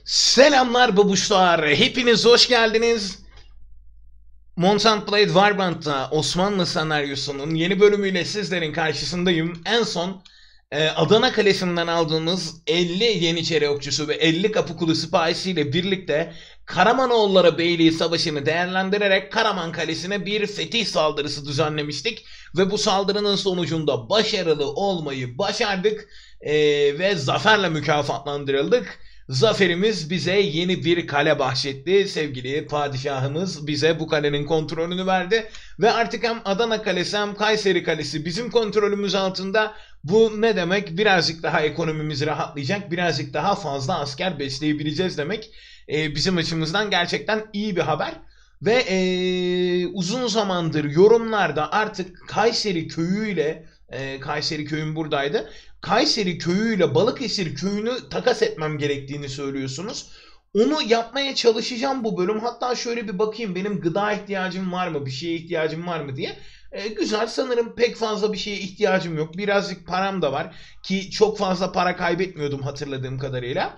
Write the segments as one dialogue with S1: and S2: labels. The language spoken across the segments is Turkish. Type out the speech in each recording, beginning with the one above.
S1: Selamlar babuşlar, hepiniz hoş geldiniz. Mount & Blade Warband'da Osmanlı senaryosunun yeni bölümüyle sizlerin karşısındayım. En son Adana Kalesi'nden aldığımız 50 Yeniçeri okçusu ve 50 Kapıkulu sipahisiyle birlikte Karamanoğulları Beyliği Savaşı'nı değerlendirerek Karaman Kalesi'ne bir fetih saldırısı düzenlemiştik. Ve bu saldırının sonucunda başarılı olmayı başardık ve zaferle mükafatlandırıldık. Zaferimiz bize yeni bir kale bahşetti. Sevgili padişahımız bize bu kalenin kontrolünü verdi. Ve artık hem Adana Kalesi hem Kayseri Kalesi bizim kontrolümüz altında. Bu ne demek? Birazcık daha ekonomimiz rahatlayacak. Birazcık daha fazla asker besleyebileceğiz demek. Bizim açımızdan gerçekten iyi bir haber. Ve uzun zamandır yorumlarda artık Kayseri köyüyle Kayseri köyüm buradaydı. Kayseri köyüyle Balıkesir köyünü takas etmem gerektiğini söylüyorsunuz. Onu yapmaya çalışacağım bu bölüm. Hatta şöyle bir bakayım benim gıda ihtiyacım var mı, bir şeye ihtiyacım var mı diye. Güzel, sanırım pek fazla bir şeye ihtiyacım yok. Birazcık param da var ki çok fazla para kaybetmiyordum hatırladığım kadarıyla.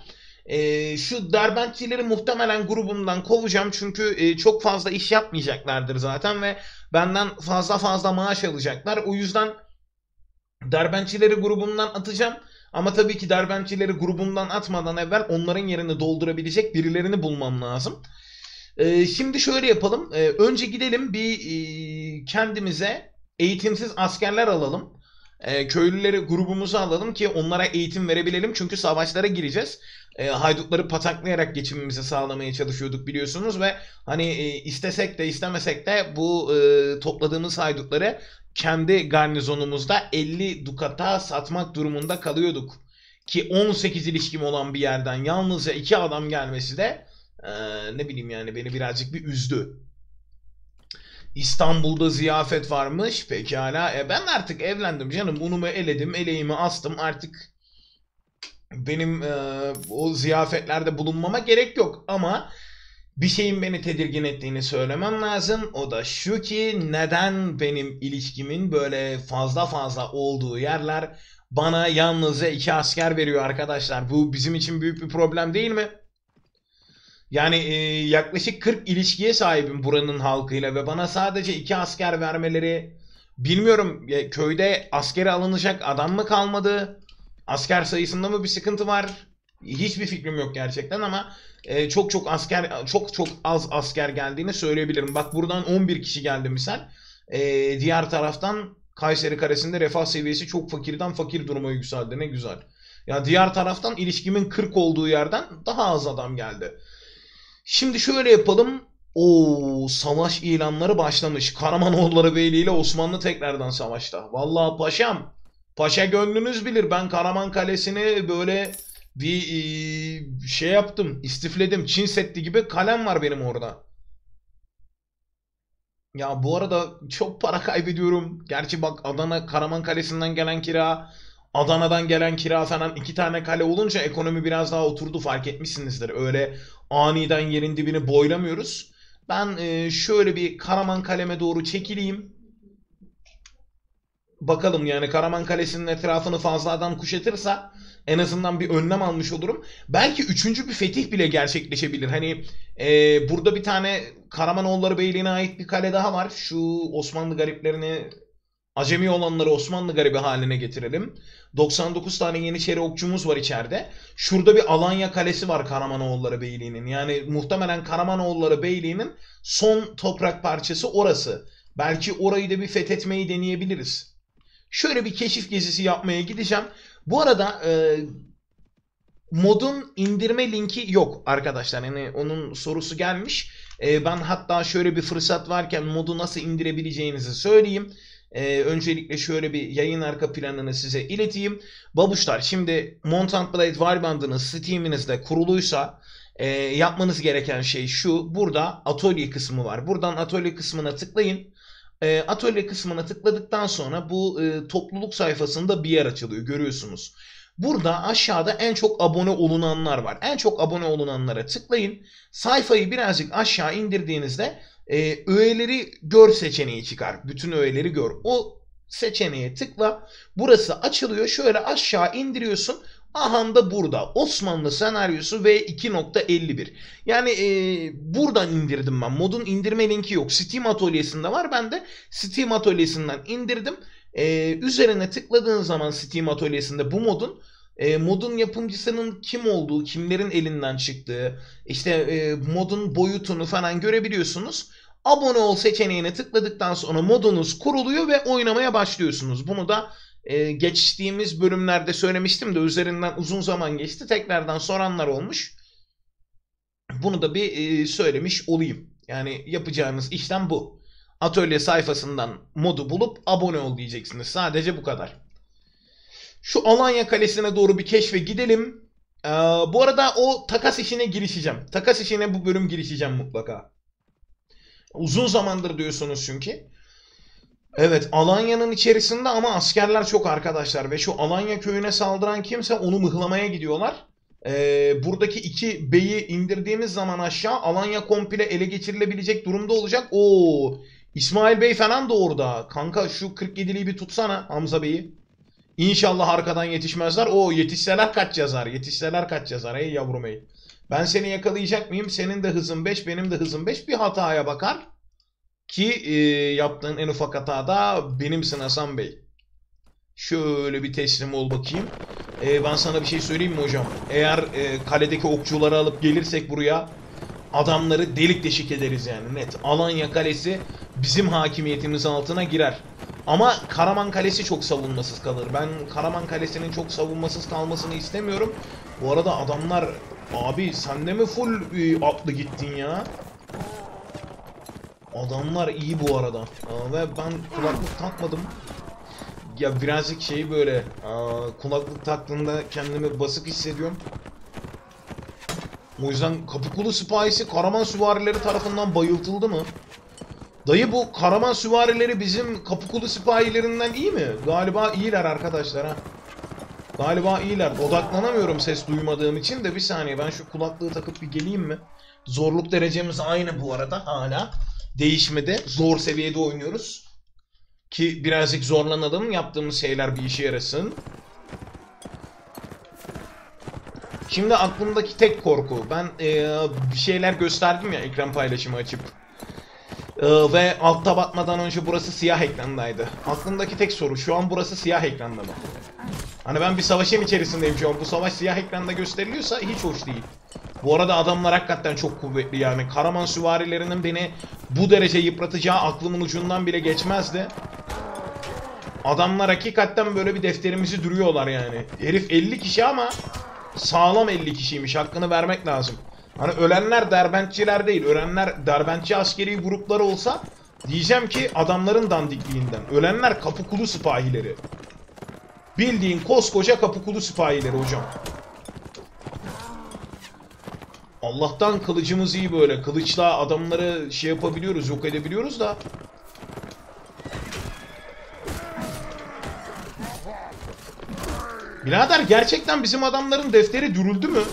S1: Şu derbentçileri muhtemelen grubumdan kovacağım çünkü çok fazla iş yapmayacaklardır zaten ve benden fazla maaş alacaklar. O yüzden derbentçileri grubumdan atacağım. Ama tabii ki derbentçileri grubumdan atmadan evvel onların yerini doldurabilecek birilerini bulmam lazım. Şimdi şöyle yapalım. Önce gidelim bir kendimize eğitimsiz askerler alalım. Köylüleri grubumuza alalım ki onlara eğitim verebilelim. Çünkü savaşlara gireceğiz. Haydutları pataklayarak geçimimizi sağlamaya çalışıyorduk biliyorsunuz ve hani istesek de istemesek de bu topladığımız haydutları kendi garnizonumuzda 50 dukata satmak durumunda kalıyorduk. Ki 18 ilişkim olan bir yerden yalnızca 2 adam gelmesi de ne bileyim yani beni birazcık bir üzdü. İstanbul'da ziyafet varmış. Pekala. Ben artık evlendim canım. Unumu eledim. Eleğimi astım. Artık benim o ziyafetlerde bulunmama gerek yok. Ama bir şeyin beni tedirgin ettiğini söylemem lazım. O da şu ki neden benim ilişkimin böyle fazla olduğu yerler bana yalnızca 2 asker veriyor arkadaşlar. Bu bizim için büyük bir problem değil mi? Yani yaklaşık 40 ilişkiye sahibim buranın halkıyla ve bana sadece 2 asker vermeleri bilmiyorum, köyde askere alınacak adam mı kalmadı? Asker sayısında mı bir sıkıntı var? Hiçbir fikrim yok gerçekten ama çok az asker geldiğini söyleyebilirim. Bak buradan 11 kişi geldi misal. Diğer taraftan Kayseri Kalesi'nde refah seviyesi çok fakirden fakir duruma yükseldi. Ne güzel. Ya diğer taraftan ilişkimin 40 olduğu yerden daha az adam geldi. Şimdi şöyle yapalım. O savaş ilanları başlamış. Karamanoğulları Beyliği ile Osmanlı tekrardan savaşta. Vallahi paşam, paşa gönlünüz bilir. Ben Karaman Kalesi'ni böyle bir şey yaptım, istifledim. Çin Seddi gibi kalem var benim orada. Ya bu arada çok para kaybediyorum. Gerçi bak Adana Karaman Kalesi'nden gelen kira, Adana'dan gelen kira falan 2 tane kale olunca ekonomi biraz daha oturdu, fark etmişsinizdir. Öyle aniden yerin dibini boylamıyoruz. Ben şöyle bir Karaman Kaleme doğru çekileyim. Bakalım yani Karaman Kalesi'nin etrafını fazla adam kuşatırsa en azından bir önlem almış olurum. Belki üçüncü bir fetih bile gerçekleşebilir. Hani burada bir tane Karamanoğulları Beyliği'ne ait bir kale daha var. Şu Osmanlı gariplerini, Acemi olanları Osmanlı garibi haline getirelim. 99 tane Yeniçeri okçumuz var içeride. Şurada bir Alanya Kalesi var Karamanoğulları Beyliği'nin. Yani muhtemelen Karamanoğulları Beyliği'nin son toprak parçası orası. Belki orayı da bir fethetmeyi deneyebiliriz. Şöyle bir keşif gezisi yapmaya gideceğim. Bu arada modun indirme linki yok arkadaşlar. Yani onun sorusu gelmiş. Ben hatta şöyle bir fırsat varken modu nasıl indirebileceğinizi söyleyeyim. Öncelikle şöyle bir yayın arka planını size ileteyim. Babuşlar, şimdi Mount & Blade Warband'ınız Steam'inizde kuruluysa yapmanız gereken şey şu. Burada atölye kısmı var. Buradan atölye kısmına tıklayın. Atölye kısmına tıkladıktan sonra bu topluluk sayfasında bir yer açılıyor, görüyorsunuz. Burada aşağıda en çok abone olunanlar var. En çok abone olunanlara tıklayın. Sayfayı birazcık aşağı indirdiğinizde öğeleri gör seçeneği çıkar. Bütün öğeleri gör. O seçeneğe tıkla. Burası açılıyor. Şöyle aşağı indiriyorsun. Aha da burada. Osmanlı senaryosu ve 2.51. Yani buradan indirdim ben. Modun indirme linki yok. Steam atölyesinde var. Ben de Steam atölyesinden indirdim. Üzerine tıkladığın zaman Steam atölyesinde bu modun yapımcısının kim olduğu, kimlerin elinden çıktığı, işte modun boyutunu falan görebiliyorsunuz. Abone ol seçeneğine tıkladıktan sonra modunuz kuruluyor ve oynamaya başlıyorsunuz. Bunu da geçtiğimiz bölümlerde söylemiştim de üzerinden uzun zaman geçti. Tekrardan soranlar olmuş. Bunu da bir söylemiş olayım. Yani yapacağınız işlem bu. Atölye sayfasından modu bulup abone ol diyeceksiniz. Sadece bu kadar. Şu Alanya Kalesi'ne doğru bir keşfe gidelim. Bu arada o takas işine girişeceğim. Takas işine bu bölüm girişeceğim mutlaka. Uzun zamandır diyorsunuz çünkü. Evet, Alanya'nın içerisinde ama askerler çok arkadaşlar. Ve şu Alanya köyüne saldıran kimse onu mıhlamaya gidiyorlar. Buradaki iki beyi indirdiğimiz zaman aşağı Alanya komple ele geçirilebilecek durumda olacak. Oo, İsmail Bey falan da orada. Kanka şu 47'liği bir tutsana Hamza Bey'i. İnşallah arkadan yetişmezler. O yetişseler kaç yazar? Yetişseler kaç yazar? Ey yavrum ey. Ben seni yakalayacak mıyım? Senin de hızın 5, benim de hızım 5. Bir hataya bakar. Ki yaptığın en ufak hata da benimsin Hasan Bey. Şöyle bir teslim ol bakayım. Ben sana bir şey söyleyeyim mi hocam? Eğer kaledeki okçuları alıp gelirsek buraya adamları delik deşik ederiz yani net. Alanya Kalesi bizim hakimiyetimiz altına girer. Ama Karaman Kalesi çok savunmasız kalır. Ben Karaman Kalesi'nin çok savunmasız kalmasını istemiyorum. Bu arada adamlar... Abi sen de mi full atlı gittin ya? Adamlar iyi bu arada. Ve ben kulaklık takmadım. Ya birazcık şey böyle... kulaklık taktığımda kendimi basık hissediyorum. O yüzden Kapıkulu Sipahisi Karaman Süvarileri tarafından bayıltıldı mı? Dayı bu Karaman Süvarileri bizim Kapıkulu Sipahilerinden iyi mi? Galiba iyiler arkadaşlar ha. Galiba iyiler. Odaklanamıyorum ses duymadığım için de bir saniye ben şu kulaklığı takıp bir geleyim mi? Zorluk derecemiz aynı bu arada hala. Değişmedi. Zor seviyede oynuyoruz. Ki birazcık zorlanalım. Yaptığımız şeyler bir işe yarasın. Şimdi aklımdaki tek korku. Ben bir şeyler gösterdim ya ekran paylaşımı açıp. Ve altta batmadan önce burası siyah ekrandaydı. Aklımdaki tek soru şu an burası siyah ekranda mı? Hani ben bir savaşın içerisindeyim şu an. Bu savaş siyah ekranda gösteriliyorsa hiç hoş değil. Bu arada adamlar hakikaten çok kuvvetli yani. Karaman süvarilerinin beni bu derece yıpratacağı aklımın ucundan bile geçmezdi. Adamlar hakikaten böyle bir defterimizi duruyorlar yani. Herif 50 kişi ama sağlam 50 kişiymiş. Hakkını vermek lazım. Hani ölenler derbentçiler değil. Ölenler derbentçi askeri grupları olsa diyeceğim ki adamların dandikliğinden. Ölenler Kapıkulu Sipahileri. Bildiğin koskoca Kapıkulu Sipahileri hocam. Allah'tan kılıcımız iyi böyle. Kılıçla adamları şey yapabiliyoruz, yok edebiliyoruz da. Birader gerçekten bizim adamların defteri dürüldü mü?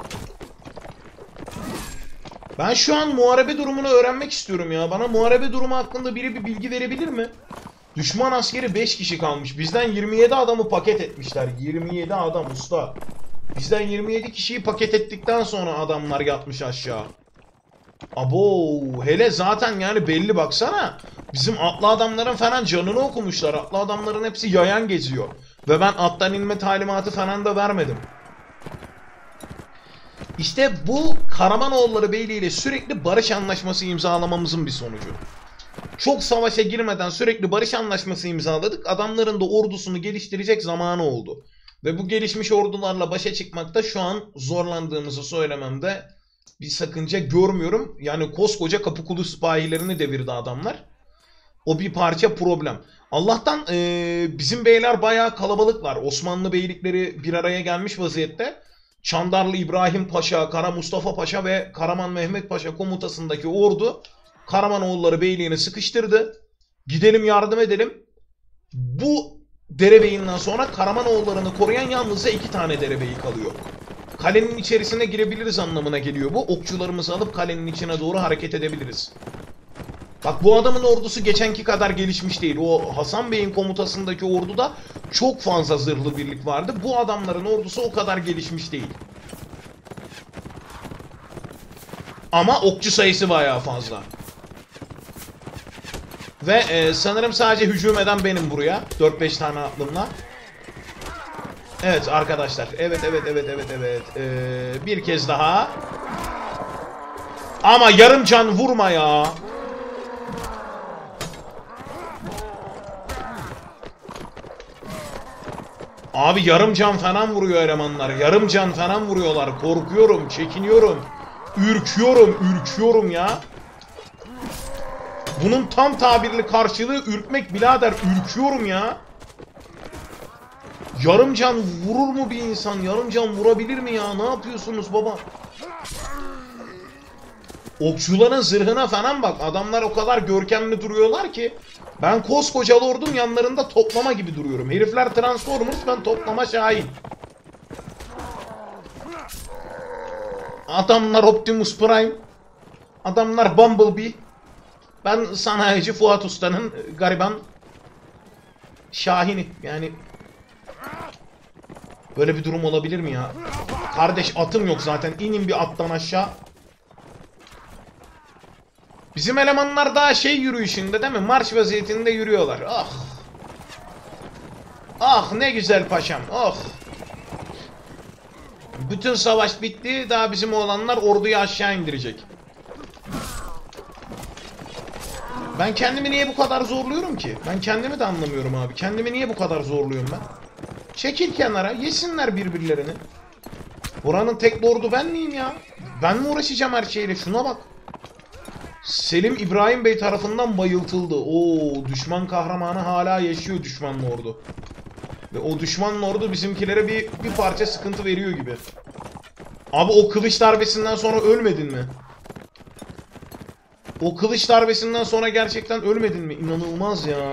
S1: Ben şu an muharebe durumunu öğrenmek istiyorum ya. Bana muharebe durumu hakkında biri bir bilgi verebilir mi? Düşman askeri 5 kişi kalmış. Bizden 27 adamı paket etmişler. 27 adam usta. Bizden 27 kişiyi paket ettikten sonra adamlar yatmış aşağı. Abo hele zaten yani belli baksana. Bizim atlı adamların falan canını okumuşlar. Atlı adamların hepsi yayan geziyor. Ve ben attan inme talimatı falan da vermedim. İşte bu Karamanoğulları Beyliği ile sürekli barış anlaşması imzalamamızın bir sonucu. Çok savaşa girmeden sürekli barış anlaşması imzaladık. Adamların da ordusunu geliştirecek zamanı oldu. Ve bu gelişmiş ordularla başa çıkmakta şu an zorlandığımızı söylememde bir sakınca görmüyorum. Yani koskoca Kapıkulu Sipahilerini devirdi adamlar. O bir parça problem. Allah'tan bizim beyler bayağı kalabalıklar. Osmanlı beylikleri bir araya gelmiş vaziyette. Çandarlı İbrahim Paşa, Kara Mustafa Paşa ve Karaman Mehmet Paşa komutasındaki ordu Karamanoğulları Beyliği'ni sıkıştırdı. Gidelim yardım edelim. Bu derebeyinden sonra Karamanoğulları'nı koruyan yalnızca 2 tane derebeyi kalıyor. Kalenin içerisine girebiliriz anlamına geliyor bu. Okçularımızı alıp kalenin içine doğru hareket edebiliriz. Bak bu adamın ordusu geçenki kadar gelişmiş değil. O Hasan Bey'in komutasındaki orduda çok fazla zırhlı birlik vardı. Bu adamların ordusu o kadar gelişmiş değil. Ama okçu sayısı bayağı fazla. Ve sanırım sadece hücum eden benim buraya. 4-5 tane aklımla. Evet arkadaşlar. Evet. Bir kez daha. Ama yarım can vurma ya. Abi yarım can falan vuruyor elemanlar. Yarım can falan vuruyorlar. Korkuyorum, çekiniyorum. Ürküyorum ya. Bunun tam tabirli karşılığı ürkmek birader. Ürküyorum ya. Yarım can vurur mu bir insan? Yarım can vurabilir mi ya? Ne yapıyorsunuz baba? Okçuların zırhına falan bak. Adamlar o kadar görkemli duruyorlar ki. Ben koskoca lordun yanlarında toplama gibi duruyorum. Herifler Transformers, ben toplama Şahin. Adamlar Optimus Prime. Adamlar Bumblebee. Ben sanayici Fuat Usta'nın gariban Şahin'i. Yani böyle bir durum olabilir mi ya? Kardeş atım yok zaten. İnin bir attan aşağı. Bizim elemanlar daha şey yürüyüşünde değil mi? Marş vaziyetinde yürüyorlar. Ah. Ah ne güzel paşam. Oh. Bütün savaş bitti. Daha bizim oğlanlar orduyu aşağı indirecek. Ben kendimi niye bu kadar zorluyorum ki? Ben kendimi de anlamıyorum abi. Kendimi niye bu kadar zorluyorum ben? Çekil kenara. Yesinler birbirlerini. Buranın tek lordu ben miyim ya? Ben mi uğraşacağım her şeyle? Şuna bak. Selim İbrahim Bey tarafından bayıltıldı. Oo, düşman kahramanı hala yaşıyor düşman lordu. Ve o düşman lordu bizimkilere bir parça sıkıntı veriyor gibi. Abi o kılıç darbesinden sonra ölmedin mi? O kılıç darbesinden sonra gerçekten ölmedin mi? İnanılmaz ya.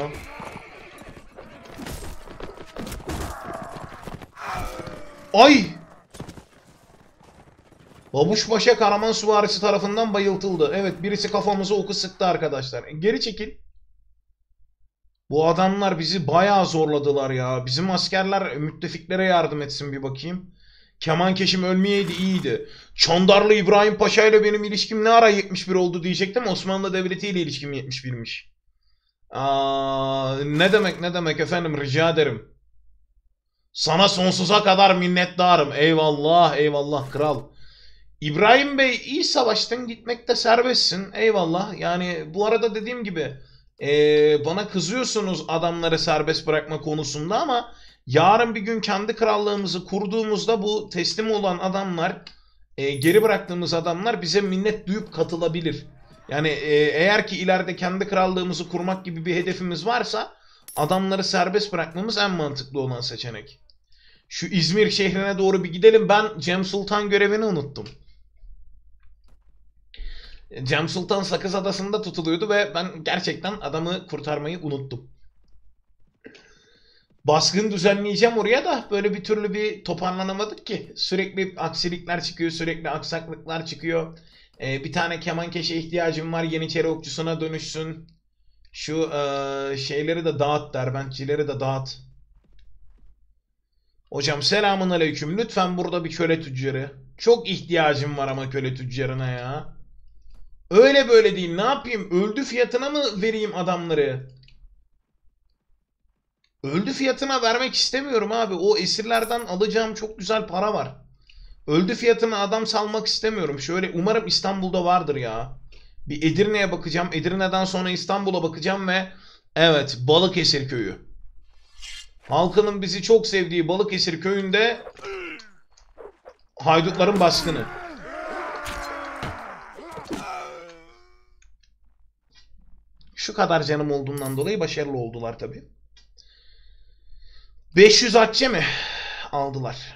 S1: Ay! Babuşbaşı Karaman süvarisi tarafından bayıltıldı. Evet, birisi kafamıza oku sıktı arkadaşlar. Geri çekil. Bu adamlar bizi bayağı zorladılar ya. Bizim askerler müttefiklere yardım etsin bir bakayım. Kemankeşim ölmeyeydi iyiydi. Çandarlı İbrahim Paşa ile benim ilişkim ne ara 71 oldu diyecektim. Osmanlı Devleti ile ilişkim 71'miş. Ne demek efendim, rica ederim. Sana sonsuza kadar minnettarım. Eyvallah kral. İbrahim Bey iyi savaştın, gitmekte serbestsin. Eyvallah. Yani bu arada dediğim gibi bana kızıyorsunuz adamları serbest bırakma konusunda ama yarın bir gün kendi krallığımızı kurduğumuzda bu teslim olan adamlar, geri bıraktığımız adamlar bize minnet duyup katılabilir. Yani eğer ki ileride kendi krallığımızı kurmak gibi bir hedefimiz varsa adamları serbest bırakmamız en mantıklı olan seçenek. Şu İzmir şehrine doğru bir gidelim. Ben Cem Sultan görevini unuttum. Cem Sultan Sakız Adası'nda tutuluyordu ve ben gerçekten adamı kurtarmayı unuttum. Baskın düzenleyeceğim oraya da böyle bir türlü bir toparlanamadık ki. Sürekli aksilikler çıkıyor, sürekli aksaklıklar çıkıyor. Bir tane kemankeşe ihtiyacım var, Yeniçeri okçusuna dönüşsün. Şu şeyleri de dağıt, derbentçileri de dağıt. Hocam selamun aleyküm. Lütfen burada bir köle tüccarı. Çok ihtiyacım var ama köle tüccarına ya. Öyle böyle değil. Ne yapayım? Öldü fiyatına mı vereyim adamları? Öldü fiyatına vermek istemiyorum abi. O esirlerden alacağım çok güzel para var. Öldü fiyatına adam salmak istemiyorum. Şöyle umarım İstanbul'da vardır ya. Bir Edirne'ye bakacağım. Edirne'den sonra İstanbul'a bakacağım ve evet, Balıkesir köyü. Halkının bizi çok sevdiği Balıkesir köyünde haydutların baskını. Şu kadar canım olduğundan dolayı başarılı oldular tabii. 500 akçe mi aldılar?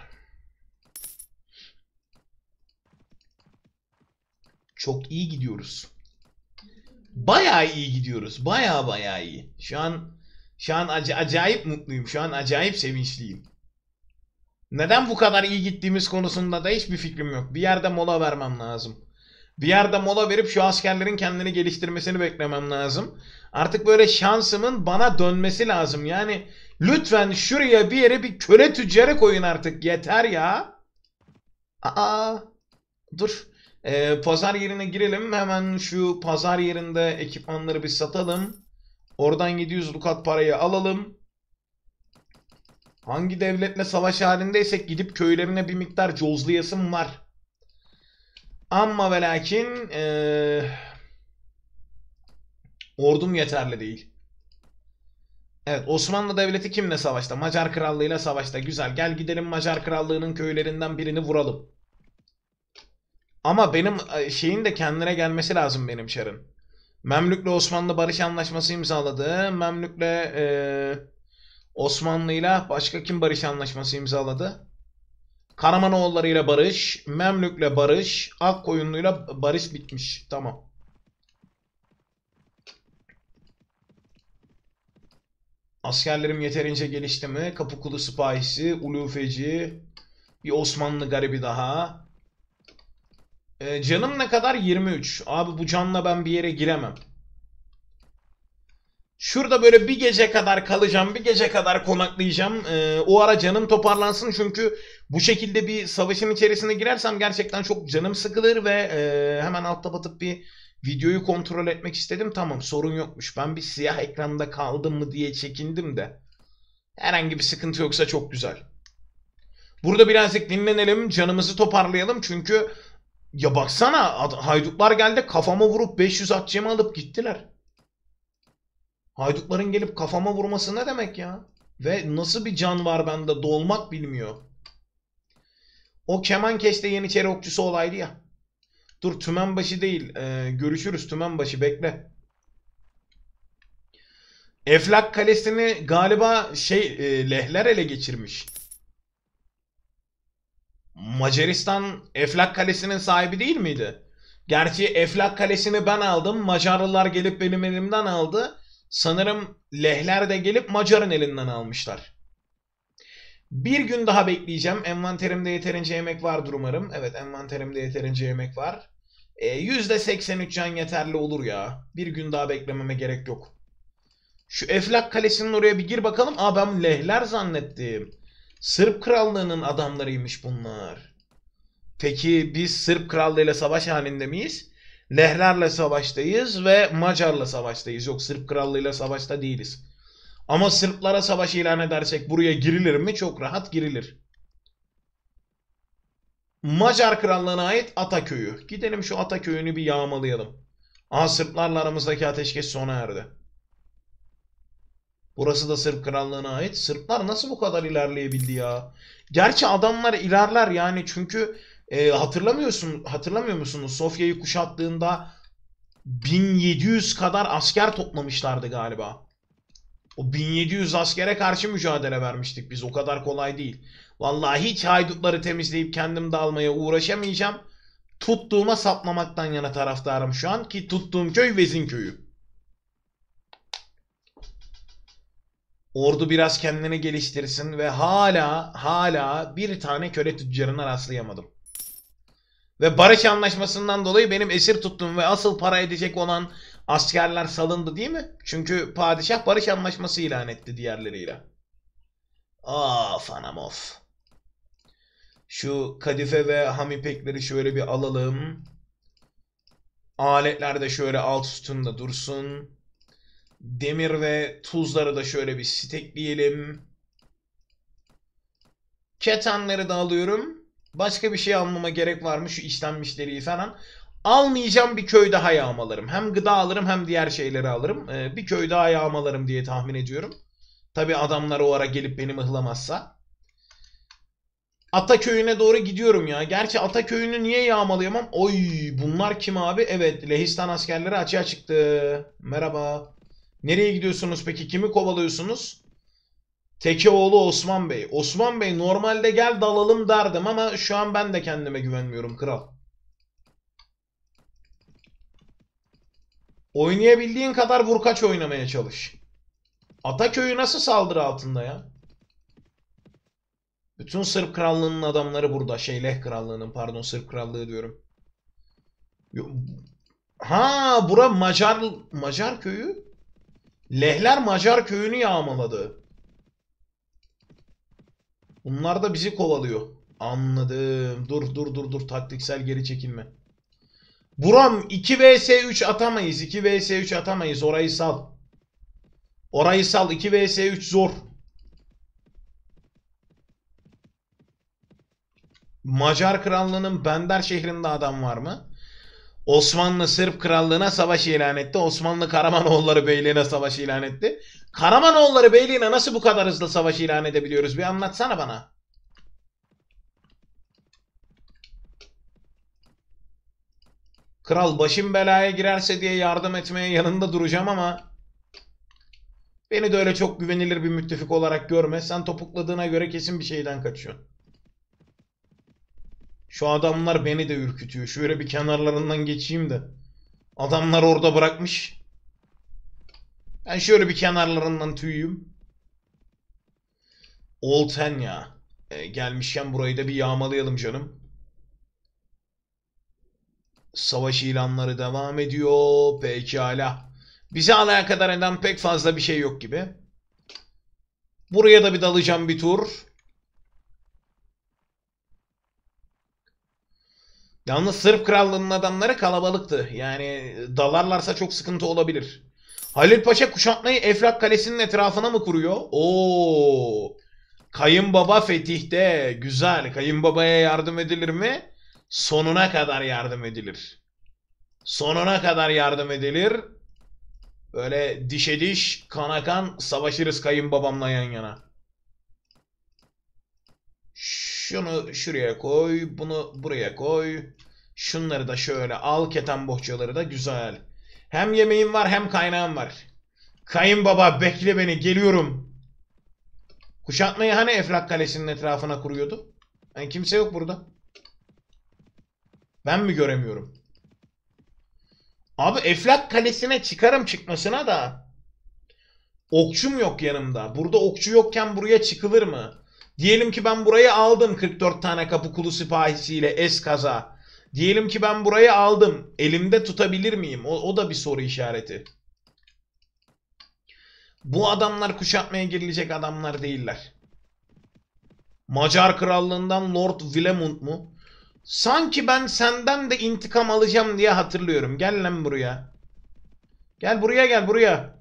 S1: Çok iyi gidiyoruz. Bayağı iyi gidiyoruz. Bayağı iyi. Şu an acayip mutluyum. Şu an acayip sevinçliyim. Neden bu kadar iyi gittiğimiz konusunda da hiçbir fikrim yok. Bir yerde mola vermem lazım. Bir yerde mola verip şu askerlerin kendini geliştirmesini beklemem lazım. Artık böyle şansımın bana dönmesi lazım. Yani lütfen şuraya bir yere bir köle tüccarı koyun artık. Yeter ya. Aa, dur. Pazar yerine girelim. Hemen şu pazar yerinde ekipmanları bir satalım. Oradan 700 dukat parayı alalım. Hangi devletle savaş halindeysek gidip köylerine bir miktar cozlayasım var. Ama ve lakin ordum yeterli değil. Evet, Osmanlı Devleti kimle savaşta? Macar Krallığı'yla savaşta. Güzel. Gel gidelim Macar Krallığı'nın köylerinden birini vuralım. Ama benim şeyin de kendine gelmesi lazım benim çarın. Memlük'le Osmanlı barış anlaşması imzaladı. Memlük'le Osmanlı'yla başka kim barış anlaşması imzaladı? Karamanoğulları'yla barış, Memlük'le barış, Akkoyunlu'yla barış bitmiş. Tamam. Askerlerim yeterince gelişti mi? Kapıkulu Sipahisi, Ulufeci, bir Osmanlı garibi daha. Canım ne kadar? 23. Abi bu canla ben bir yere giremem. Şurada böyle bir gece kadar kalacağım, bir gece kadar konaklayacağım. O ara canım toparlansın çünkü bu şekilde bir savaşın içerisine girersem gerçekten çok canım sıkılır ve hemen altta batıp bir videoyu kontrol etmek istedim. Tamam, sorun yokmuş. Ben bir siyah ekranda kaldım mı diye çekindim de. Herhangi bir sıkıntı yoksa çok güzel. Burada birazcık dinlenelim, canımızı toparlayalım çünkü ya baksana haydutlar geldi kafama vurup 500 akçemi alıp gittiler. Haydutların gelip kafama vurması ne demek ya? Ve nasıl bir can var bende dolmak bilmiyor. O Kemenkeş'te Yeniçeri okçusu olaydı ya. Dur Tümenbaşı değil. Görüşürüz Tümenbaşı bekle. Eflak Kalesi'ni galiba Lehler ele geçirmiş. Macaristan Eflak Kalesi'nin sahibi değil miydi? Gerçi Eflak Kalesi'ni ben aldım. Macarlılar gelip benim elimden aldı. Sanırım Lehler de gelip Macar'ın elinden almışlar. Bir gün daha bekleyeceğim. Envanterimde yeterince yemek vardır umarım. Evet, envanterimde yeterince yemek var. %83 can yeterli olur ya. Bir gün daha beklememe gerek yok. Şu Eflak Kalesi'nin oraya bir gir bakalım. Aa, ben Lehler zannettim. Sırp Krallığı'nın adamlarıymış bunlar. Peki biz Sırp Krallığı'yla savaş halinde miyiz? Lehlerle savaştayız ve Macar'la savaştayız. Yok, Sırp Krallığı'yla savaşta değiliz. Ama Sırplara savaş ilan edersek buraya girilir mi? Çok rahat girilir. Macar Krallığı'na ait Ataköy'ü. Gidelim şu Ataköy'ünü bir yağmalayalım. Aha, Sırplarla aramızdaki ateşkes sona erdi. Burası da Sırp Krallığı'na ait. Sırplar nasıl bu kadar ilerleyebildi ya? Gerçi adamlar ilerler yani çünkü hatırlamıyor musunuz? Sofya'yı kuşattığında 1700 kadar asker toplamışlardı galiba. O 1700 askere karşı mücadele vermiştik biz. O kadar kolay değil. Vallahi hiç haydutları temizleyip kendim de almaya uğraşamayacağım. Tuttuğuma saplamaktan yana taraftarım şu an ki tuttuğum köy Vezin köyü. Ordu biraz kendini geliştirsin ve hala bir tane köle tüccarına rastlayamadım. Ve barış anlaşmasından dolayı benim esir tuttuğum ve asıl para edecek olan askerler salındı değil mi? Çünkü padişah barış anlaşması ilan etti diğerleriyle. Of anam of. Şu kadife ve ham ipekleri şöyle bir alalım. Aletler de şöyle alt üstünde dursun. Demir ve tuzları da şöyle bir stekleyelim. Ketenleri de alıyorum. Başka bir şey almama gerek var mı? Şu işlenmişleri falan. Almayacağım, bir köy daha yağmalarım. Hem gıda alırım hem diğer şeyleri alırım. Bir köy daha yağmalarım diye tahmin ediyorum. Tabi adamlar o ara gelip beni mıhlamazsa. Ataköy'üne doğru gidiyorum ya. Gerçi Ataköy'ünü niye yağmalayamam? Oy, bunlar kim abi? Evet, Lehistan askerleri açığa çıktı. Merhaba. Nereye gidiyorsunuz peki? Kimi kovalıyorsunuz? Tekeoğlu Osman Bey. Osman Bey, normalde gel dalalım derdim ama şu an ben de kendime güvenmiyorum kral. Oynayabildiğin kadar vurkaç oynamaya çalış. Ataköy'ü nasıl saldırı altında ya? Bütün Sırp Krallığı'nın adamları burada. Leh Krallığı'nın, pardon, Sırp Krallığı diyorum. Ha, bura Macar köyü. Lehler Macar köyünü yağmaladı. Bunlar da bizi kovalıyor. Anladım. Dur. Taktiksel geri çekilme. Buram 2 vs 3 atamayız. 2 vs 3 atamayız. Orayı sal. Orayı sal. 2 vs 3 zor. Macar Krallığı'nın Bender şehrinde adam var mı? Osmanlı Sırp Krallığı'na savaş ilan etti. Osmanlı Karamanoğulları Beyliği'ne savaş ilan etti. Karamanoğulları Beyliği'ne nasıl bu kadar hızlı savaş ilan edebiliyoruz? Bir anlatsana bana. Kral başım belaya girerse diye yardım etmeye yanında duracağım ama beni de öyle çok güvenilir bir müttefik olarak görme. Sen topukladığına göre kesin bir şeyden kaçıyorsun. Şu adamlar beni de ürkütüyor. Şöyle bir kenarlarından geçeyim de. Adamlar orada bırakmış. Ben şöyle bir kenarlarından tüyeyim. Olten ya. Gelmişken burayı da bir yağmalayalım canım. Savaş ilanları devam ediyor. Pekala. Bizi alakadar eden pek fazla bir şey yok gibi. Buraya da bir dalacağım bir tur. Yalnız Sırp Krallığı'nın adamları kalabalıktı. Yani dalarlarsa çok sıkıntı olabilir. Halil Paşa kuşatmayı Eflak Kalesi'nin etrafına mı kuruyor? Oo! Kayınbaba fetihte. Güzel. Kayınbabaya yardım edilir mi? Sonuna kadar yardım edilir. Sonuna kadar yardım edilir. Böyle dişe diş, kana kan savaşırız kayınbabamla yan yana. Şunu şuraya koy, bunu buraya koy. Şunları da şöyle al, keten bohçaları da güzel. Hem yemeğim var hem kaynağım var. Kayınbaba bekle beni, geliyorum. Kuşatmayı hani Eflak Kalesi'nin etrafına kuruyordu? Yani kimse yok burada. Ben mi göremiyorum? Abi Eflak Kalesi'ne çıkarım çıkmasına da okçum yok yanımda. Burada okçu yokken buraya çıkılır mı? Diyelim ki ben burayı aldım 44 tane kapı kulu sipahisiyle eskaza. Diyelim ki ben burayı aldım. Elimde tutabilir miyim? O da bir soru işareti. Bu adamlar kuşatmaya girilecek adamlar değiller. Macar Krallığından Lord Willemund mu? Sanki ben senden de intikam alacağım diye hatırlıyorum. Gel lan buraya. Gel buraya, gel buraya.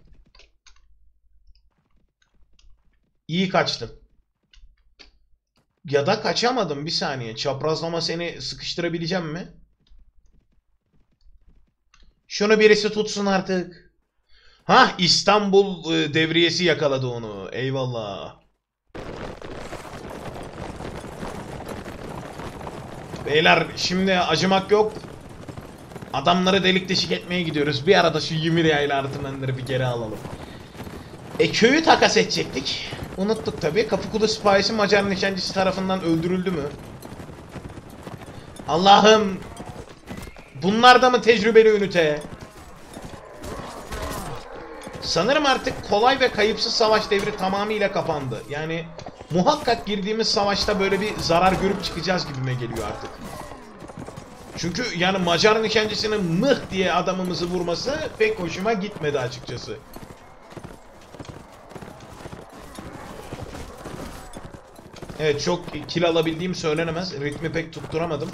S1: İyi kaçtım. Ya da kaçamadım, bir saniye. Çaprazlama seni sıkıştırabileceğim mi? Şunu birisi tutsun artık. Hah, İstanbul devriyesi yakaladı onu. Eyvallah. Beyler şimdi acımak yok. Adamları delik deşik etmeye gidiyoruz. Bir arada şu Ymirya ile Artmenleri bir geri alalım. Köyü takas edecektik. Unuttuk tabi. Kapıkulu sipahisi Macar nişancısı tarafından öldürüldü mü? Allah'ım. Bunlar da mı tecrübeli ünite? Sanırım artık kolay ve kayıpsız savaş devri tamamıyla kapandı. Yani muhakkak girdiğimiz savaşta böyle bir zarar görüp çıkacağız gibime geliyor artık. Çünkü yani Macar nişancısının mıh diye adamımızı vurması pek hoşuma gitmedi açıkçası. Evet, çok kill alabildiğim söylenemez. Ritmi pek tutturamadım.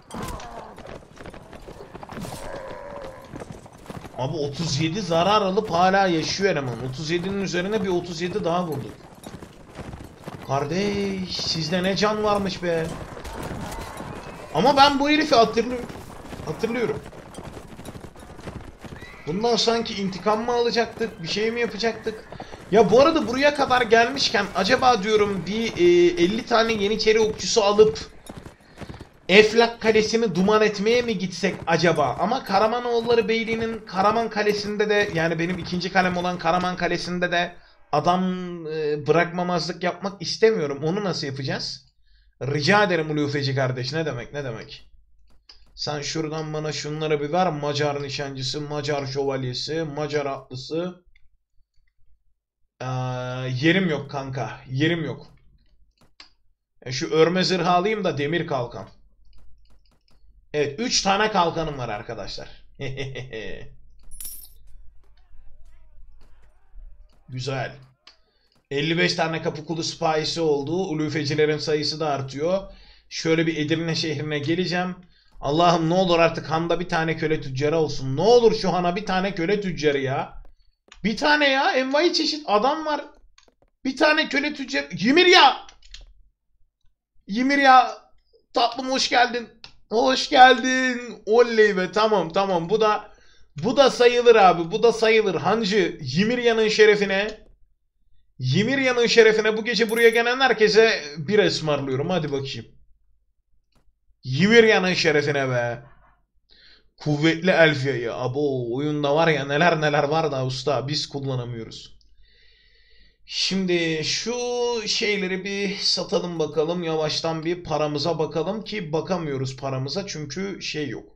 S1: Abi 37 zarar alıp hala yaşıyor eleman. 37'nin üzerine bir 37 daha vurduk. Kardeş sizde ne can varmış be. Ama ben bu herifi hatırlıyorum. Bundan sanki intikam mı alacaktık? Bir şey mi yapacaktık? Ya bu arada buraya kadar gelmişken acaba diyorum bir 50 tane Yeniçeri okçusu alıp Eflak Kalesi'ni duman etmeye mi gitsek acaba? Ama Karamanoğulları Beyliği'nin Karaman Kalesi'nde de, yani benim ikinci kalem olan Karaman Kalesi'nde de adam bırakmamazlık yapmak istemiyorum. Onu nasıl yapacağız? Rica ederim Ulufeci kardeş. Ne demek, ne demek? Sen şuradan bana şunları bir ver. Macar nişancısı, Macar şövalyesi, Macar atlısı. Yerim yok kanka. Yerim yok. Şu örme zırhı alayım da demir kalkan. Evet, 3 tane kalkanım var arkadaşlar. Güzel. 55 tane kapı kulu sipahisi oldu. Ulufecilerin sayısı da artıyor. Şöyle bir Edirne şehrine geleceğim. Allah'ım ne olur artık handa bir tane köle tüccarı olsun. Ne olur şu hana bir tane köle tüccarı ya. Bir tane ya. Envai çeşit adam var. Bir tane köle tüccarı. Ymirya! Ymirya! Tatlım hoş geldin. Hoş geldin. Oley be, tamam tamam. Bu da sayılır abi. Bu da sayılır. Hancı Ymirya'nın şerefine. Ymirya'nın şerefine bu gece buraya gelen herkese bir ısmarlıyorum. Hadi bakayım. Ymirya'nın şerefine be. Kuvvetli Elfia'yı. Abo, oyunda var ya neler neler var da usta biz kullanamıyoruz. Şimdi şu şeyleri bir satalım bakalım. Yavaştan bir paramıza bakalım ki bakamıyoruz paramıza çünkü şey yok.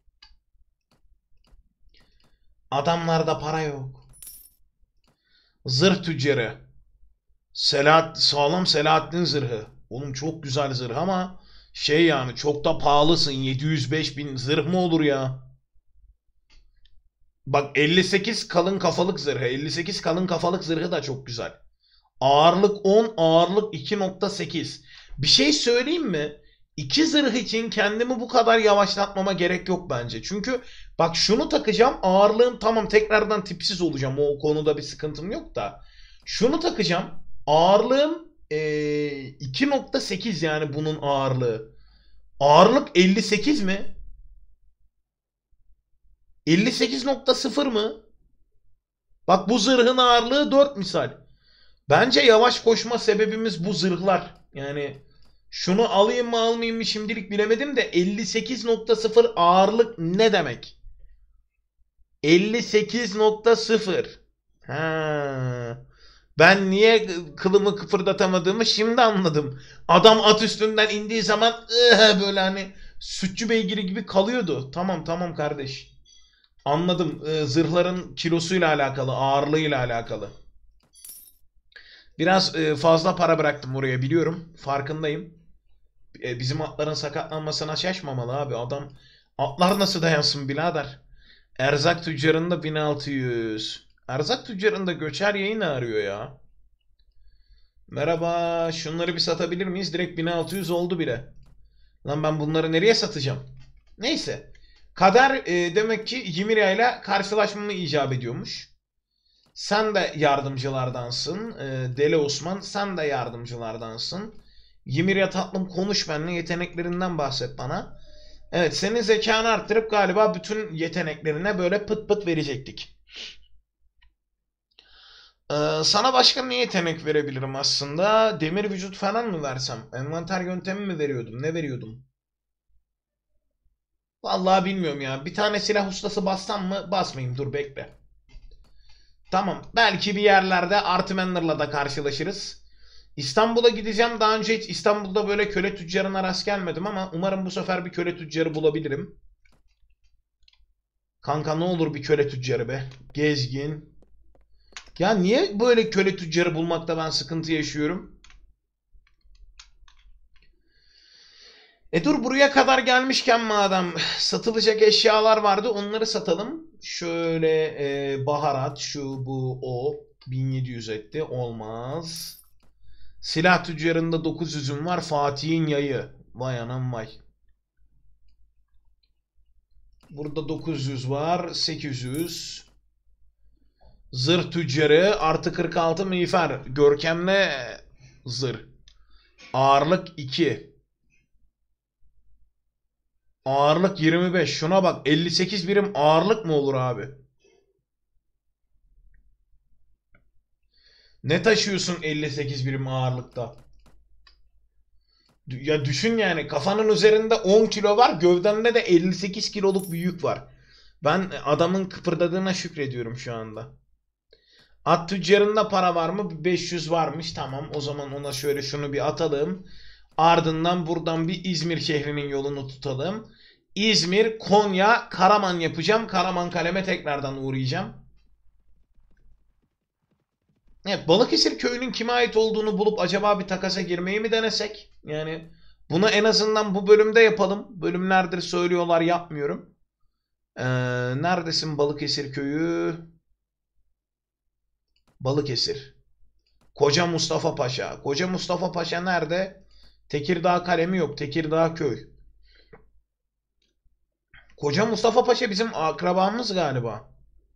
S1: Adamlarda para yok. Zırh tüccarı. Sağlam Selahattin zırhı. Oğlum çok güzel zırh ama şey yani çok da pahalısın. 705 bin zırh mı olur ya? Bak 58 kalın kafalık zırhı. 58 kalın kafalık zırhı da çok güzel. Ağırlık 10, ağırlık 2.8. Bir şey söyleyeyim mi? İki zırh için kendimi bu kadar yavaşlatmama gerek yok bence. Çünkü bak şunu takacağım. Ağırlığım tamam, tekrardan tipsiz olacağım. O konuda bir sıkıntım yok da. Şunu takacağım. Ağırlığım 2.8 yani bunun ağırlığı. Ağırlık 58 mi? 58.0 mı? Bak bu zırhın ağırlığı 4 misal. Bence yavaş koşma sebebimiz bu zırhlar. Yani şunu alayım mı almayayım mı şimdilik bilemedim de 58.0 ağırlık ne demek? 58.0. Ha. Ben niye kılımı kıpırdatamadığımı şimdi anladım. Adam at üstünden indiği zaman böyle hani sütçü beygiri gibi kalıyordu. Tamam tamam kardeş. Anladım. Zırhların kilosuyla alakalı, ağırlığıyla alakalı. Biraz fazla para bıraktım oraya biliyorum. Farkındayım. Bizim atların sakatlanmasına şaşmamalı abi. Atlar nasıl dayansın birader? Erzak tüccarında 1600. Erzak tüccarında göçer yayın arıyor ya. Merhaba, şunları bir satabilir miyiz? Direkt 1600 oldu bile. Lan ben bunları nereye satacağım? Neyse. Kader demek ki Ymirya ile karşılaşmamı icap ediyormuş. Sen de yardımcılardansın. Deli Osman sen de yardımcılardansın. Ymirya tatlım konuş benimle, yeteneklerinden bahset bana. Evet, senin zekanı arttırıp galiba bütün yeteneklerine böyle pıt pıt verecektik. Sana başka ne yetenek verebilirim aslında? Demir vücut falan mı versem? Envanter yöntemi mi veriyordum? Ne veriyordum? Vallahi bilmiyorum ya. Bir tane silah ustası bassam mı? Basmayayım, dur bekle. Tamam. Belki bir yerlerde Artimanner'la da karşılaşırız. İstanbul'a gideceğim. Daha önce hiç İstanbul'da böyle köle tüccarına rast gelmedim ama umarım bu sefer bir köle tüccarı bulabilirim. Kanka ne olur bir köle tüccarı be. Gezgin. Ya niye böyle köle tüccarı bulmakta ben sıkıntı yaşıyorum? Dur buraya kadar gelmişken madem satılacak eşyalar vardı onları satalım. Şöyle baharat şu bu o 1700 etti, olmaz. Silah tüccarında 900'üm var, Fatih'in yayı. Vay anam vay. Burada 900 var, 800. Zırh tüccarı artı 46 miğfer. Görkemli zırh. Ağırlık 2. Ağırlık 25. Şuna bak, 58 birim ağırlık mı olur abi? Ne taşıyorsun 58 birim ağırlıkta? Ya düşün yani, kafanın üzerinde 10 kilo var, gövdende de 58 kiloluk bir yük var. Ben adamın kıpırdadığına şükrediyorum şu anda. At tüccarında para var mı? 500 varmış. Tamam, o zaman ona şöyle şunu bir atalım. Ardından buradan bir İzmir şehrinin yolunu tutalım. İzmir, Konya, Karaman yapacağım. Karaman Kalem'e tekrardan uğrayacağım. Evet, Balıkesir köyünün kime ait olduğunu bulup acaba bir takasa girmeyi mi denesek? Yani Bunu en azından bu bölümde yapalım. Bölümlerdir söylüyorlar, yapmıyorum. Neredesin Balıkesir köyü? Balıkesir. Koca Mustafa Paşa. Koca Mustafa Paşa nerede? Tekirdağ kalemi yok. Tekirdağ köy. Koca Mustafa Paşa bizim akrabamız galiba.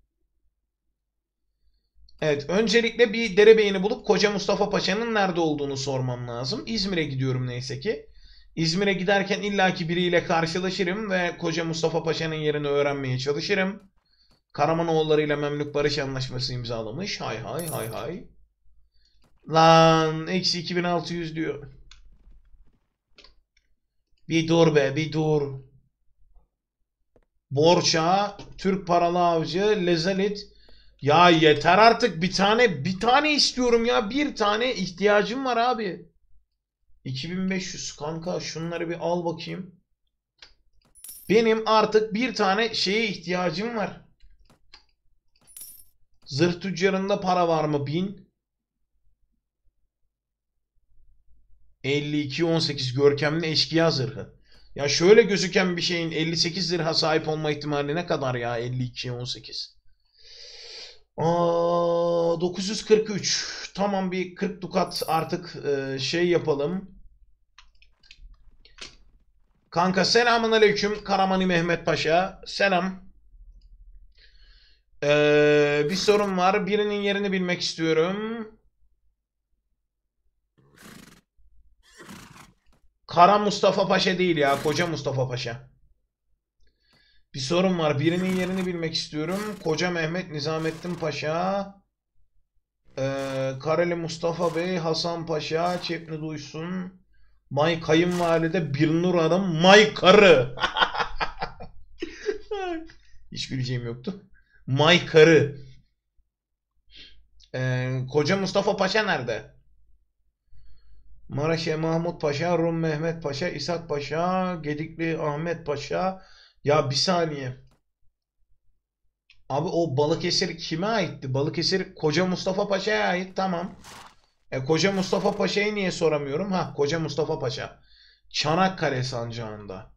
S1: Evet, öncelikle bir derebeyini bulup Koca Mustafa Paşa'nın nerede olduğunu sormam lazım. İzmir'e gidiyorum neyse ki. İzmir'e giderken illaki biriyle karşılaşırım ve Koca Mustafa Paşa'nın yerini öğrenmeye çalışırım. Karamanoğulları ile Memlük Barış Anlaşması imzalamış. Hay hay hay hay. Lan eksi 2600 diyor. Bir dur be, bir dur. Borça, Türk paralı avcı, Lezalit. Ya yeter artık, bir tane istiyorum ya. Bir tane ihtiyacım var abi. 2500 kanka, şunları bir al bakayım. Benim artık bir tane şeye ihtiyacım var. Zırh tüccarında para var mı? 1000. 52-18 görkemli eşkıya zırhı. Ya şöyle gözüken bir şeyin 58 zırha sahip olma ihtimali ne kadar ya? 52-18. 943. Tamam, bir 40 dukat artık şey yapalım. Kanka selamun aleyküm Karamani Mehmet Paşa. Selam. Bir sorun var. Birinin yerini bilmek istiyorum. Kara Mustafa Paşa değil ya. Koca Mustafa Paşa. Bir sorun var. Birinin yerini bilmek istiyorum. Koca Mehmet Nizamettin Paşa. Kareli Mustafa Bey. Hasan Paşa. Çepni Duysun. May Kayınvalide Birnur Hanım. May Karı. Hiç güleceğim yoktu. May Karı. Koca Mustafa Paşa nerede? Maraşe Mahmut Paşa, Rum Mehmet Paşa, İshak Paşa, Gedikli Ahmet Paşa. Ya bir saniye. Abi o Balıkesir kime aitti? Balıkesir Koca Mustafa Paşa'ya ait, tamam. Koca Mustafa Paşa'yı niye soramıyorum? Ha, Koca Mustafa Paşa. Çanakkale Sancağı'nda.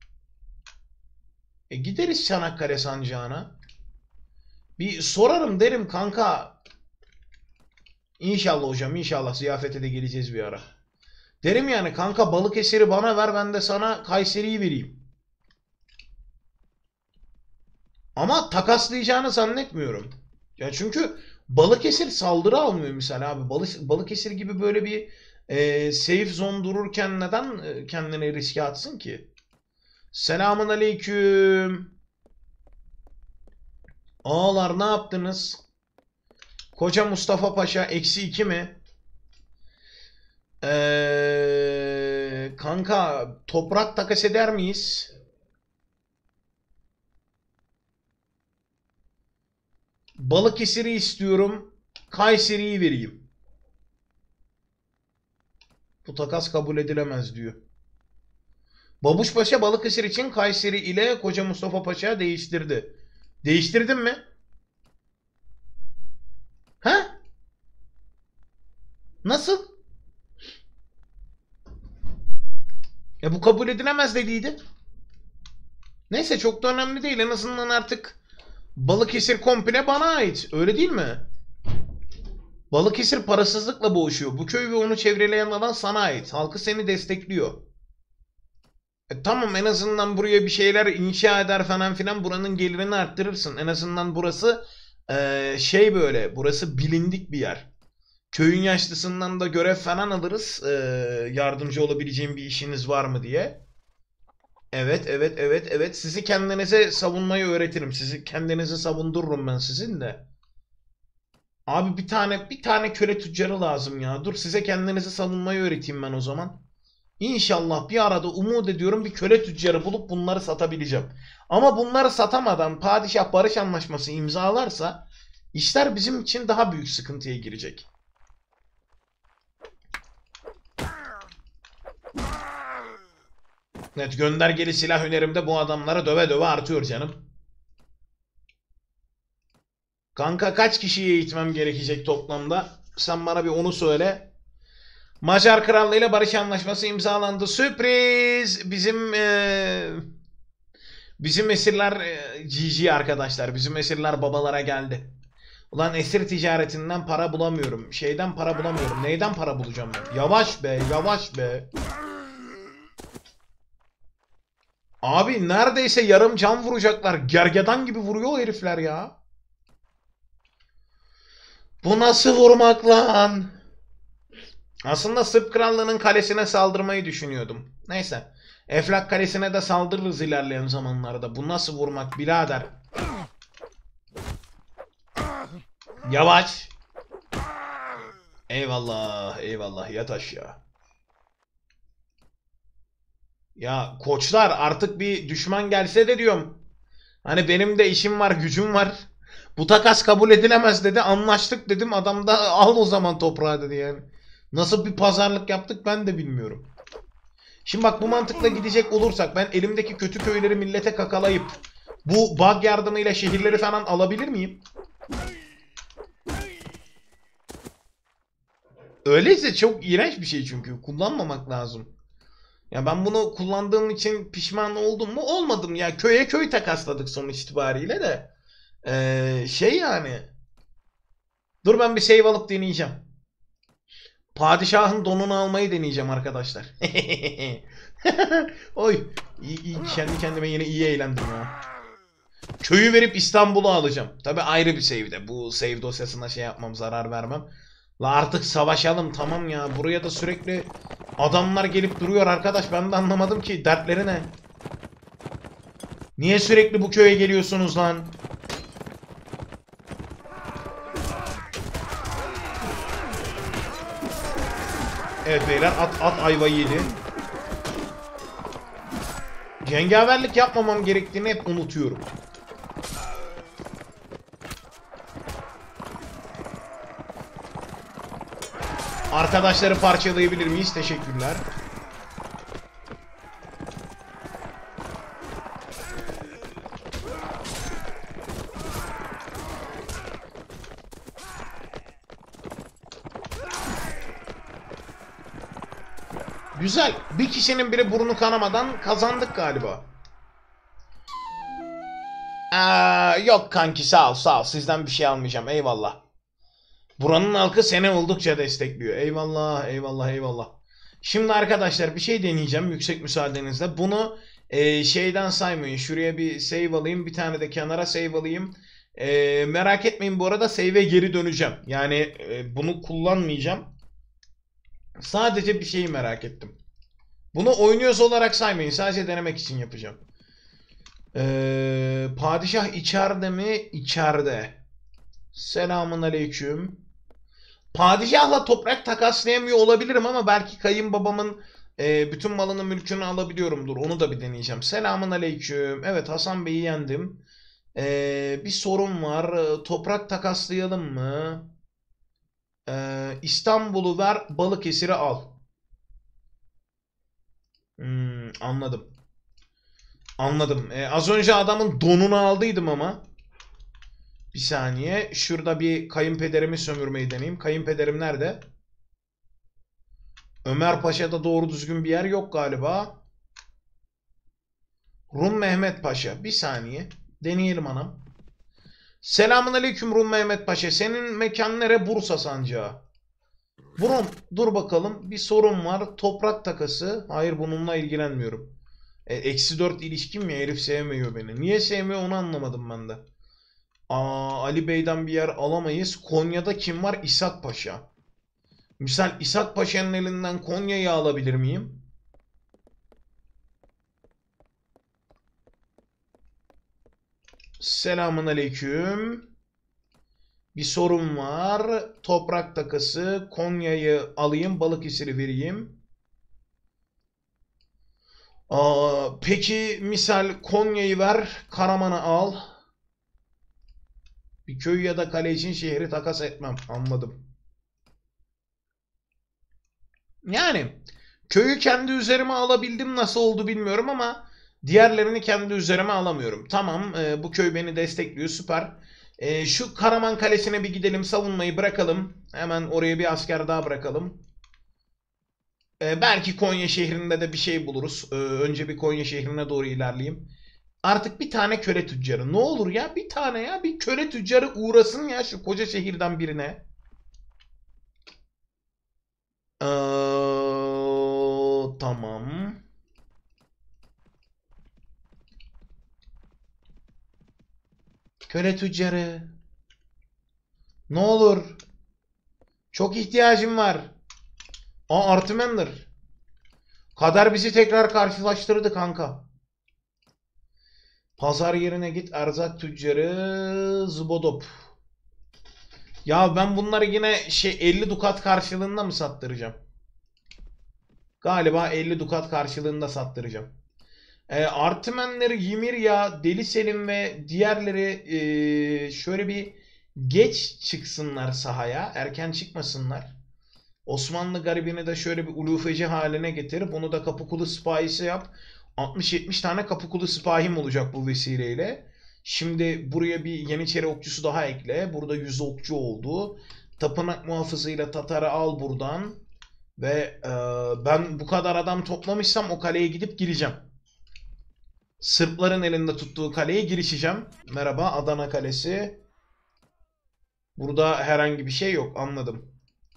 S1: Gideriz Çanakkale Sancağı'na. Bir sorarım, derim kanka. İnşallah hocam, inşallah ziyafete de geleceğiz bir ara. Derim yani kanka, Balıkesir'i bana ver, ben de sana Kayseri'yi vereyim. Ama takaslayacağını zannetmiyorum. Ya çünkü Balıkesir saldırı almıyor misal abi. Balıkesir gibi böyle bir safe zone dururken neden kendine riske atsın ki? Selamun aleyküm. Ağalar ne yaptınız? Koca Mustafa Paşa eksi 2 mi? Kanka toprak takas eder miyiz? Balıkesir'i istiyorum. Kayseri'yi vereyim. Bu takas kabul edilemez diyor. Babuş Paşa Balıkesir için Kayseri ile Koca Mustafa Paşa değiştirdi. Değiştirdin mi? Ha? Nasıl? Bu kabul edilemez dediydi. Neyse, çok da önemli değil. En azından artık Balıkesir komple bana ait. Öyle değil mi? Balıkesir parasızlıkla boğuşuyor. Bu köy ve onu çevreleyen alan sana ait. Halkı seni destekliyor. Tamam, en azından buraya bir şeyler inşa eder falan filan, buranın gelirini arttırırsın. En azından burası şey böyle, burası bilindik bir yer. Köyün yaşlısından da görev falan alırız. Yardımcı olabileceğim bir işiniz var mı diye. Evet, evet, evet, evet. Sizi kendinize savunmayı öğretirim. Sizi kendinizi savundururum ben sizin de. Abi bir tane köle tüccarı lazım ya. Dur, size kendinizi savunmayı öğreteyim ben o zaman. İnşallah bir arada umut ediyorum bir köle tüccarı bulup bunları satabileceğim. Ama bunları satamadan padişah barış anlaşması imzalarsa işler bizim için daha büyük sıkıntıya girecek. Evet, göndergeli silah önerimde bu adamları döve döve artıyor canım. Kanka kaç kişiyi eğitmem gerekecek toplamda? Sen bana bir onu söyle. Macar Krallığı ile barış anlaşması imzalandı. Sürpriz! Bizim esirler GG arkadaşlar. Bizim esirler babalara geldi. Ulan esir ticaretinden para bulamıyorum. Şeyden para bulamıyorum. Neyden para bulacağım ben? Yavaş be, yavaş be. Abi neredeyse yarım can vuracaklar. Gergedan gibi vuruyor o herifler ya. Bu nasıl vurmak lan? Aslında Sırp Krallığı'nın kalesine saldırmayı düşünüyordum. Neyse. Eflak Kalesi'ne de saldırırız ilerleyen zamanlarda. Bu nasıl vurmak birader? Yavaş. Eyvallah, eyvallah. Yat aşağı. Ya koçlar artık bir düşman gelse de diyorum. Hani benim de işim var, gücüm var. Bu takas kabul edilemez dedi. Anlaştık dedim. Adam da al o zaman toprağı dedi yani. Nasıl bir pazarlık yaptık ben de bilmiyorum. Şimdi bak bu mantıkla gidecek olursak ben elimdeki kötü köyleri millete kakalayıp bu bug yardımıyla şehirleri falan alabilir miyim? Öyleyse çok iğrenç bir şey çünkü. Kullanmamak lazım. Ya ben bunu kullandığım için pişman oldum mu? Olmadım ya. Köye köy takasladık sonuç itibariyle de. Şey yani. Dur ben bir save alıp deneyeceğim. Padişahın donunu almayı deneyeceğim arkadaşlar. Oy. İyi, kendi kendime yine iyi eğlendim ya. Köyü verip İstanbul'u alacağım. Tabi ayrı bir save'de. Bu save dosyasına şey yapmam, zarar vermem. La artık savaşalım tamam ya. Buraya da sürekli adamlar gelip duruyor arkadaş. Ben de anlamadım ki dertleri ne? Niye sürekli bu köye geliyorsunuz lan? Evet beyler at ayvayı yedi. Cengaverlik yapmamam gerektiğini hep unutuyorum. Arkadaşları parçalayabilir miyiz? Teşekkürler. Güzel. Bir kişinin biri burnu kanamadan kazandık galiba. Yok kanki sağ ol sağ ol. Sizden bir şey almayacağım. Eyvallah. Buranın halkı seni oldukça destekliyor. Eyvallah eyvallah eyvallah. Şimdi arkadaşlar bir şey deneyeceğim yüksek müsaadenizle. Bunu şeyden saymayın. Şuraya bir save alayım. Bir tane de kenara save alayım. Merak etmeyin bu arada save'e geri döneceğim. Yani bunu kullanmayacağım. Sadece bir şeyi merak ettim. Bunu oynuyoruz olarak saymayın. Sadece denemek için yapacağım. Padişah içeride mi? İçeride. Selamun aleyküm. Padişahla toprak takaslayamıyor olabilirim ama belki kayınbabamın bütün malını mülkünü alabiliyorumdur. Onu da bir deneyeceğim. Selamun aleyküm. Evet Hasan Bey'i yendim. Bir sorun var. Toprak takaslayalım mı? İstanbul'u ver, Balıkesir'i al. Anladım. Anladım. Az önce adamın donunu aldıydım ama. Bir saniye. Şurada bir kayınpederimi sömürmeyi deneyeyim. Kayınpederim nerede? Ömer Paşa'da doğru düzgün bir yer yok galiba. Rum Mehmet Paşa. Bir saniye. Deneyelim anam. Selamun aleyküm Rum Mehmet Paşa. Senin mekan nere? Bursa sancağı. Rum dur bakalım. Bir sorun var. Toprak takası. Hayır bununla ilgilenmiyorum. -4 ilişkim ya. Herif sevmiyor beni. Niye sevmiyor onu anlamadım ben de. Ali Bey'den bir yer alamayız. Konya'da kim var? İshak Paşa. Misal İshak Paşa'nın elinden Konya'yı alabilir miyim? Selamun aleyküm. Bir sorun var. Toprak takası. Konya'yı alayım. Balıkesir'i vereyim. Peki misal Konya'yı ver. Karaman'ı al. Bir köy ya da kale için şehri takas etmem. Anladım. Yani köyü kendi üzerime alabildim. Nasıl oldu bilmiyorum ama diğerlerini kendi üzerime alamıyorum. Tamam bu köy beni destekliyor. Süper. Şu Karaman Kalesi'ne bir gidelim. Savunmayı bırakalım. Hemen oraya bir asker daha bırakalım. Belki Konya şehrinde de bir şey buluruz. Önce bir Konya şehrine doğru ilerleyeyim. Artık bir tane köle tüccarı. Ne olur ya, bir tane ya. Bir köle tüccarı uğrasın ya şu koca şehirden birine. Tamam. Köle tüccarı. Ne olur. Çok ihtiyacım var. Artimander. Kader bizi tekrar karşılaştırdı kanka. Pazar yerine git, erzak tüccarı Zbodop. Ya ben bunları yine 50 dukat karşılığında mı sattıracağım? Galiba 50 dukat karşılığında sattıracağım. Artimenleri Ymirya, Deli Selim ve diğerleri şöyle bir geç çıksınlar sahaya. Erken çıkmasınlar. Osmanlı garibini de şöyle bir ulufeci haline getir. Bunu da Kapıkulu Sipahisi yap. 60-70 tane Kapıkulu Sipahim olacak bu vesileyle. Şimdi buraya bir Yeniçeri okçusu daha ekle. Burada 100 okçu oldu. Tapınak muhafızıyla Tatar'ı al buradan. Ve ben bu kadar adam toplamışsam o kaleye gidip gireceğim. Sırpların elinde tuttuğu kaleye girişeceğim. Merhaba, Adana Kalesi. Burada herhangi bir şey yok, anladım.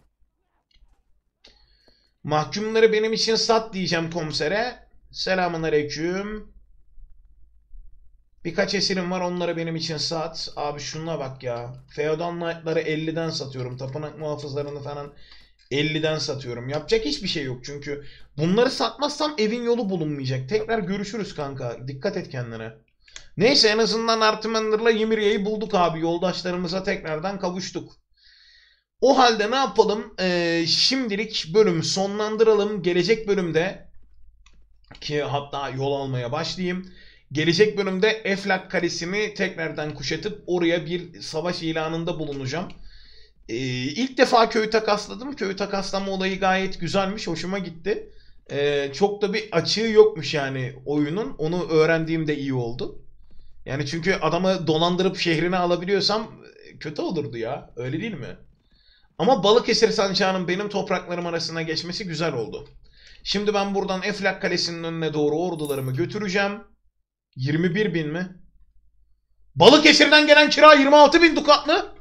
S1: Mahkumları benim için sat diyeceğim komisere. Selamünaleyküm. Birkaç esirim var, onları benim için sat. Abi şuna bak ya. Feodal Knight'ları 50'den satıyorum. Tapınak muhafızlarını falan 50'den satıyorum. Yapacak hiçbir şey yok çünkü. Bunları satmazsam evin yolu bulunmayacak. Tekrar görüşürüz kanka. Dikkat et kendine. Neyse, en azından Artimander'la Ymirya'yı bulduk abi. Yoldaşlarımıza tekrardan kavuştuk. O halde ne yapalım? Şimdilik bölümü sonlandıralım. Gelecek bölümde ki hatta yol almaya başlayayım. Gelecek bölümde Eflak Kalesi'ni tekrardan kuşatıp oraya bir savaş ilanında bulunacağım. İlk defa köy takasladım. Köy takaslama olayı gayet güzelmiş. Hoşuma gitti. Çok da bir açığı yokmuş yani oyunun. Onu öğrendiğimde iyi oldu. Yani çünkü adamı dolandırıp şehrine alabiliyorsam kötü olurdu ya. Öyle değil mi? Ama Balıkesir sancağının benim topraklarım arasına geçmesi güzel oldu. Şimdi ben buradan Eflak Kalesi'nin önüne doğru ordularımı götüreceğim. 21 bin mi? Balıkesir'den gelen kira 26 bin dukat mı?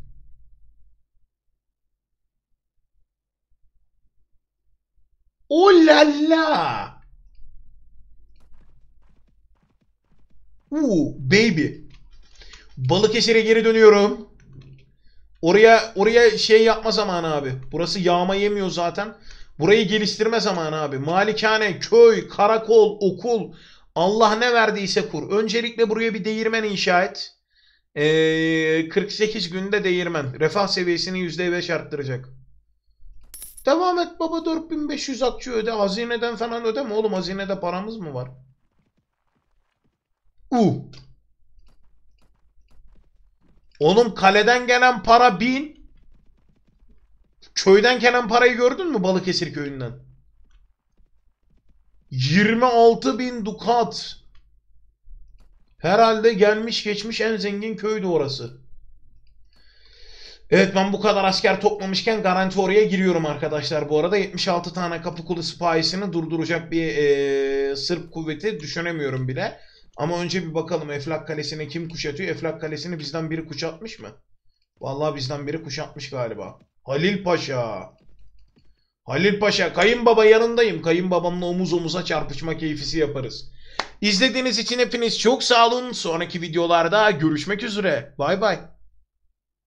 S1: Oh la la. Baby. Balıkesir'e geri dönüyorum. Oraya şey yapma zamanı abi. Burası yağma yemiyor zaten. Burayı geliştirme zamanı abi. Malikane, köy, karakol, okul. Allah ne verdiyse kur. Öncelikle buraya bir değirmen inşa et. 48 günde değirmen. Refah seviyesini %5 arttıracak. Devam et baba, 4500 akçe öde. Hazineden falan ödeme oğlum. Hazinede paramız mı var? Oğlum kaleden gelen para 1000. Köyden gelen parayı gördün mü Balıkesir köyünden? 26 bin dukat. Herhalde gelmiş geçmiş en zengin köydü orası. Evet, ben bu kadar asker toplamışken garanti oraya giriyorum arkadaşlar. Bu arada 76 tane Kapıkulu sipahisini durduracak bir Sırp kuvveti düşünemiyorum bile. Ama önce bir bakalım Eflak Kalesi'ni kim kuşatıyor? Eflak Kalesi'ni bizden biri kuşatmış mı? Vallahi bizden biri kuşatmış galiba. Halil Paşa. Halil Paşa, kayınbaba yanındayım. Kayınbabamla omuz omuza çarpışma keyfisi yaparız. İzlediğiniz için hepiniz çok sağ olun. Sonraki videolarda görüşmek üzere. Bay bay.